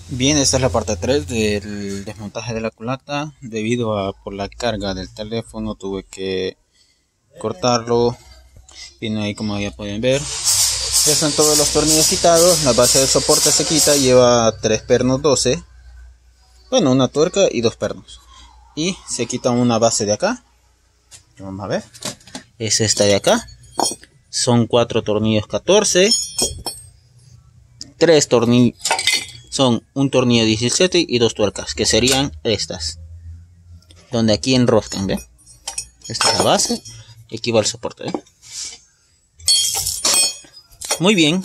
Bien, esta es la parte 3 del desmontaje de la culata. Debido a por la carga del teléfono tuve que cortarlo. Viene ahí como ya pueden ver. Ya están todos los tornillos quitados. La base del soporte se quita. Lleva 3 pernos 12. Bueno, una tuerca y 2 pernos. Y se quita una base de acá. Vamos a ver. Es esta de acá. Son 4 tornillos 14. 3 tornillos. Son un tornillo 17 y 2 tuercas, que serían estas, donde aquí enroscan, ¿ven? Esta es la base y aquí va el soporte, ¿ven? Muy bien.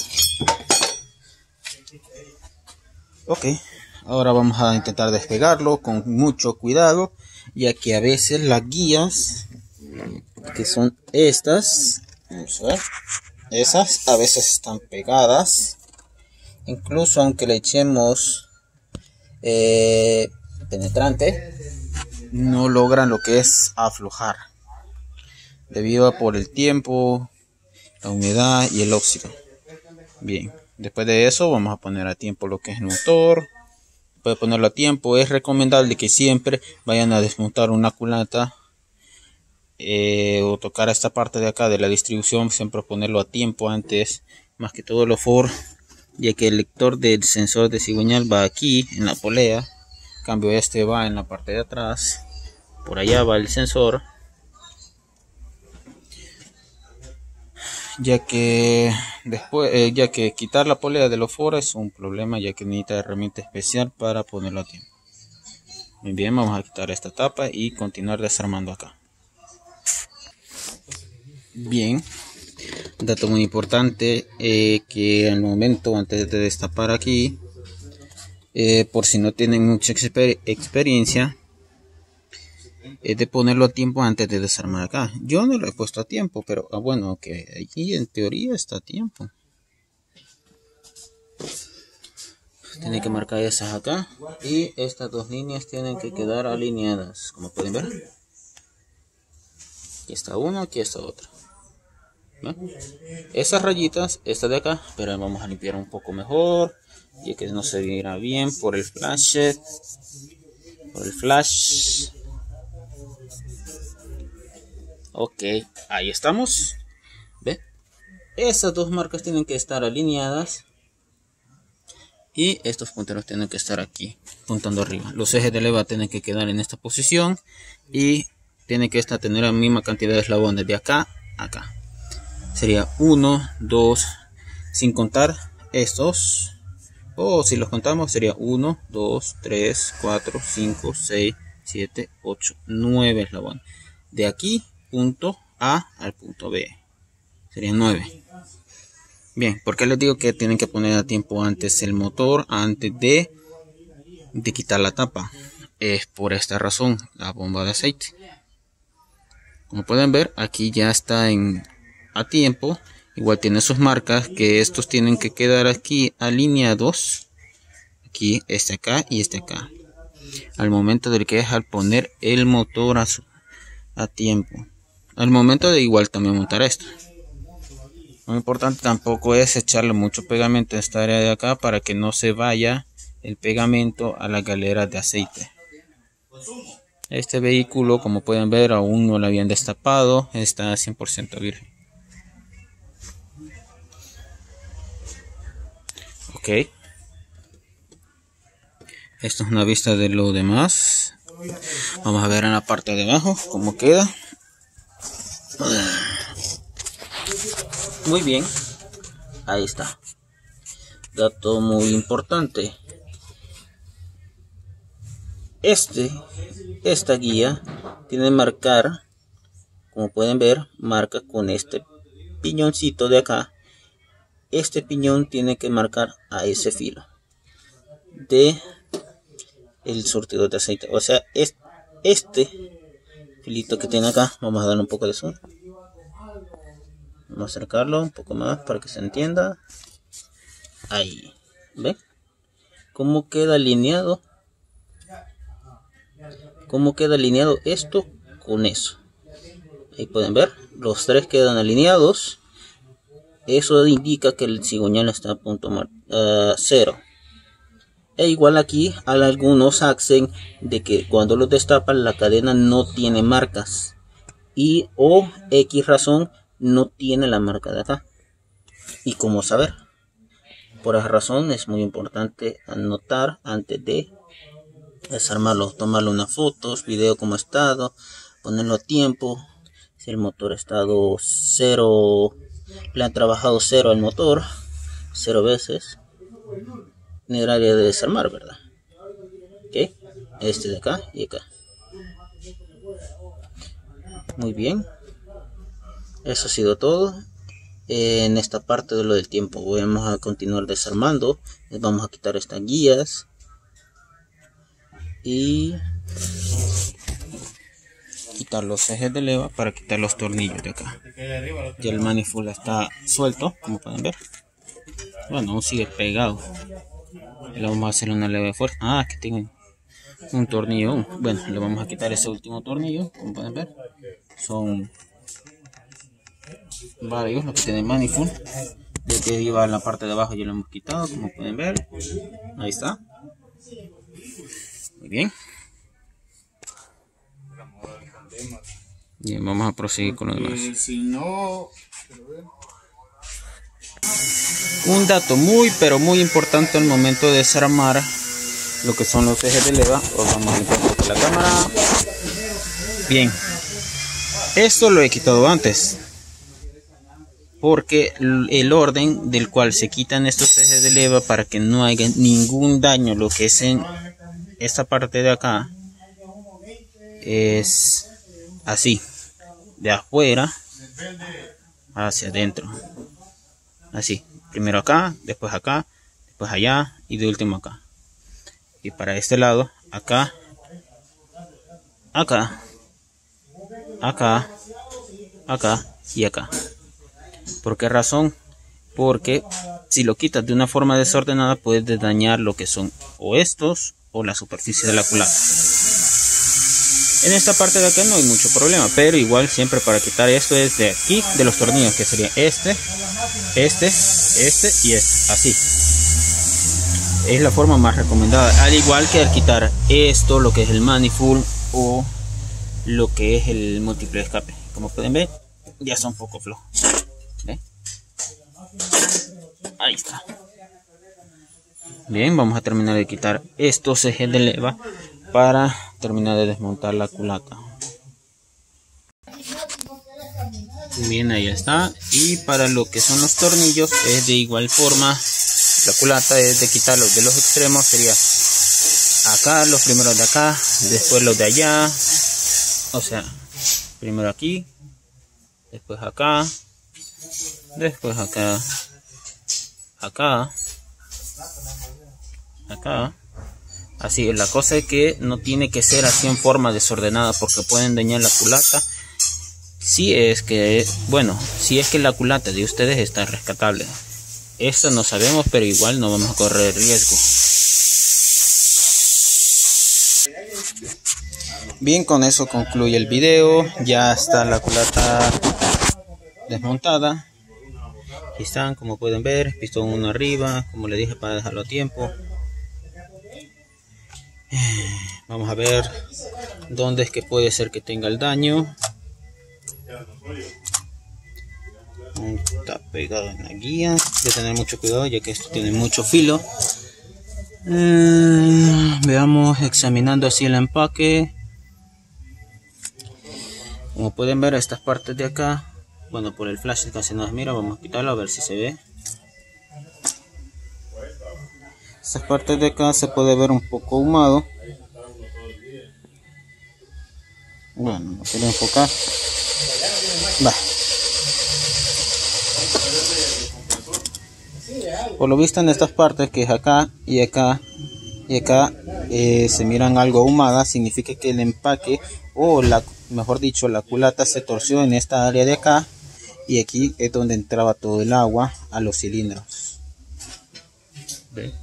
Ok, ahora vamos a intentar despegarlo con mucho cuidado, ya que a veces las guías, que son estas, vamos a ver, esas a veces están pegadas. Incluso aunque le echemos penetrante, no logran lo que es aflojar, debido a por el tiempo, la humedad y el óxido. Bien, después de eso vamos a poner a tiempo lo que es el motor. Puede ponerlo a tiempo. Es recomendable que siempre vayan a desmontar una culata o tocar esta parte de acá de la distribución, siempre ponerlo a tiempo antes, más que todo lo for, ya que el lector del sensor de cigüeñal va aquí en la polea, en cambio este va en la parte de atrás, por allá va el sensor, ya que después ya que quitar la polea de los foros es un problema, ya que necesita herramienta especial para ponerlo a tiempo. Muy bien, vamos a quitar esta tapa y continuar desarmando acá. Bien, dato muy importante, que al momento antes de destapar aquí, por si no tienen mucha experiencia, de ponerlo a tiempo antes de desarmar acá. Yo no lo he puesto a tiempo, pero bueno, que aquí en teoría está a tiempo. Tiene que marcar esas acá y estas dos líneas tienen que quedar alineadas, como pueden ver. Aquí está una, aquí está otra. ¿Ven? Esas rayitas, esta de acá, pero vamos a limpiar un poco mejor, ya que no se viera bien por el flash. Ok, ahí estamos. ¿Ve? Esas dos marcas tienen que estar alineadas y estos punteros tienen que estar aquí, puntando arriba. Los ejes de leva tienen que quedar en esta posición y tiene que tener la misma cantidad de eslabones de acá a acá. Sería 1, 2, sin contar estos, o si los contamos sería 1, 2, 3, 4, 5, 6, 7, 8, 9 eslabones. De aquí, punto A al punto B, serían 9. Bien, ¿por qué les digo que tienen que poner a tiempo antes el motor, antes de quitar la tapa? Es por esta razón, la bomba de aceite. Como pueden ver, aquí ya está a tiempo. Igual tiene sus marcas, que estos tienen que quedar aquí alineados. Aquí, este acá y este acá. Al momento del que es al poner el motor a tiempo. Al momento de igual también montar esto. Lo importante tampoco es echarle mucho pegamento a esta área de acá para que no se vaya el pegamento a la galera de aceite. Este vehículo, como pueden ver, aún no lo habían destapado, está 100% virgen. Ok, esto es una vista de lo demás. Vamos a ver en la parte de abajo cómo queda. Muy bien, ahí está. Dato muy importante. Esta guía tiene marcar, como pueden ver, marca con este piñoncito de acá. Este piñón tiene que marcar a ese filo de el surtidor de aceite. O sea, este filito que tiene acá, vamos a darle un poco de zoom. Vamos a acercarlo un poco más para que se entienda. Ahí, ¿ven? ¿Cómo queda alineado? ¿Cómo queda alineado esto con eso? Ahí pueden ver, los tres quedan alineados. Eso indica que el cigüeñal está a punto 0. E igual aquí algunos hacen de que cuando los destapan la cadena no tiene marcas y o X razón no tiene la marca de acá. Y cómo saber, por esa razón es muy importante anotar antes de desarmarlo, tomarle unas fotos, video como estado, ponerlo a tiempo. Si el motor ha estado 0, le han trabajado 0 al motor 0 veces, en el área de desarmar, ¿verdad? Ok, este de acá y acá. Muy bien, eso ha sido todo. En esta parte de lo del tiempo vamos a continuar desarmando. Les vamos a quitar estas guías y quitar los ejes de leva para quitar los tornillos de acá. Ya el manifold está suelto, como pueden ver. Bueno, aún sigue pegado. Le vamos a hacer una leve fuerza. Ah, que tiene un tornillo. Bueno, le vamos a quitar ese último tornillo, como pueden ver. Son varios los que tienen manifold. De que iba en la parte de abajo ya lo hemos quitado, como pueden ver. Ahí está. Muy bien. Bien, vamos a proseguir con lo demás. Un dato muy pero muy importante al momento de desarmar lo que son los ejes de leva. Vamos a limpiar la cámara. Bien, esto lo he quitado antes porque el orden del cual se quitan estos ejes de leva para que no haya ningún daño, lo que es en esta parte de acá, es así, de afuera hacia adentro, así, primero acá, después allá y de último acá. Y para este lado, acá, acá, acá, acá y acá. ¿Por qué razón? Porque si lo quitas de una forma desordenada puedes dañar lo que son o estos o la superficie de la culata. En esta parte de acá no hay mucho problema, pero igual siempre para quitar esto es de aquí, de los tornillos, que serían este y este, así. Es la forma más recomendada, al igual que al quitar esto, lo que es el manifold o lo que es el múltiple escape. Como pueden ver, ya son un poco flojos. ¿Ve? Ahí está. Bien, vamos a terminar de quitar estos ejes de leva para terminar de desmontar la culata. Bien, ahí está. Y para lo que son los tornillos es de igual forma. La culata es de quitarlos de los extremos, sería acá, los primeros de acá, después los de allá, o sea, primero aquí, después acá, después acá, acá, acá. Así, la cosa es que no tiene que ser así en forma desordenada porque pueden dañar la culata. Si es que, bueno, si es que la culata de ustedes está rescatable. Esto no sabemos, pero igual no vamos a correr riesgo. Bien, con eso concluye el video. Ya está la culata desmontada. Aquí están, como pueden ver, pistón uno arriba, como le dije, para dejarlo a tiempo. Vamos a ver dónde es que puede ser que tenga el daño. Está pegado en la guía. Hay que tener mucho cuidado ya que esto tiene mucho filo. Veamos, examinando así el empaque. Como pueden ver, estas partes de acá, bueno, por el flash casi no se mira. Vamos a quitarlo a ver si se ve. Estas partes de acá se puede ver un poco ahumado. Bueno, no quiero enfocar. Va. Por lo visto en estas partes que es acá y acá y acá se miran algo ahumadas, significa que el empaque o mejor dicho la culata se torció en esta área de acá y aquí es donde entraba todo el agua a los cilindros. ¿Ve?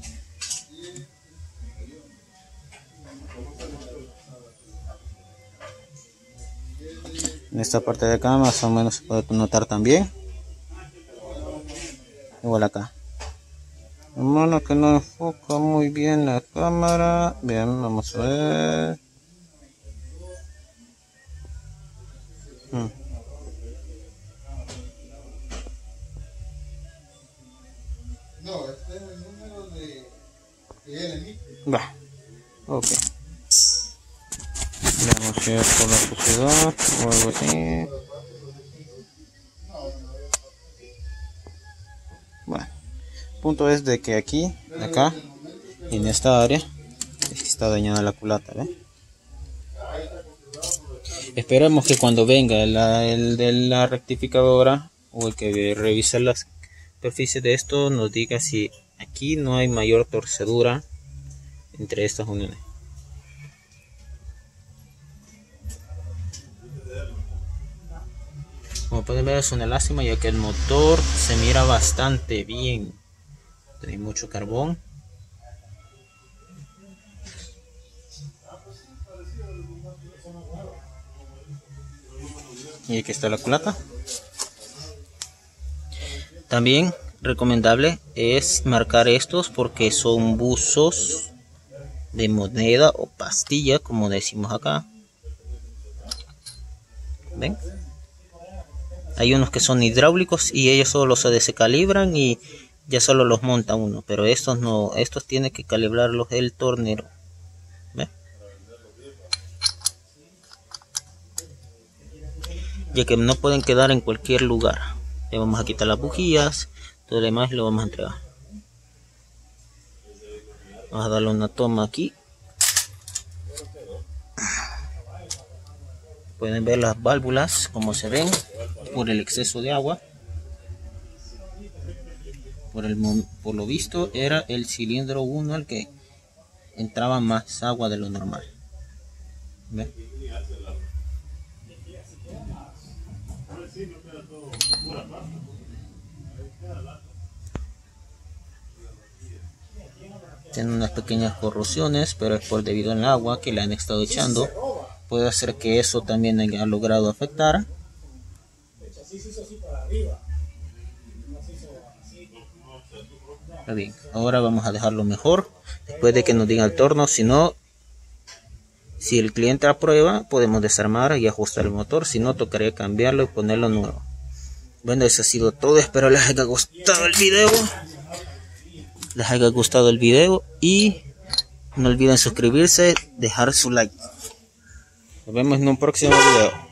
En esta parte de acá más o menos se puede notar también. Igual acá. Hermano, que no enfoca muy bien la cámara. Bien, vamos a ver. No, este es el número de él emite. Va, ok. Vamos a ir por la sociedad o algo así. Bueno, el punto es de que aquí, acá, en esta área, está dañada la culata, ¿ve? Esperemos que cuando venga el de la rectificadora o el que revise las superficies de esto nos diga si aquí no hay mayor torcedura entre estas uniones. Como pueden ver, es una lástima ya que el motor se mira bastante bien. Tiene mucho carbón. Y aquí está la culata. También recomendable es marcar estos porque son buzos de moneda o pastilla, como decimos acá. ¿Ven? Hay unos que son hidráulicos y ellos solo se descalibran y ya solo los monta uno, pero estos no, estos tiene que calibrarlos el tornero. ¿Ve? Ya que no pueden quedar en cualquier lugar. Le vamos a quitar las bujías, todo lo demás lo vamos a entregar. Vamos a darle una toma aquí. Pueden ver las válvulas como se ven por el exceso de agua. Por lo visto era el cilindro 1 el que entraba más agua de lo normal. ¿Ve? Tiene unas pequeñas corrosiones, pero es por debido al agua que le han estado echando. Puede ser que eso también haya logrado afectar. Está bien, ahora vamos a dejarlo mejor. Después de que nos diga el torno, si el cliente aprueba, podemos desarmar y ajustar el motor. Si no, tocaría cambiarlo y ponerlo nuevo. Bueno, eso ha sido todo. Espero les haya gustado el video. Y no olviden suscribirse, dejar su like. Nos vemos en un próximo video.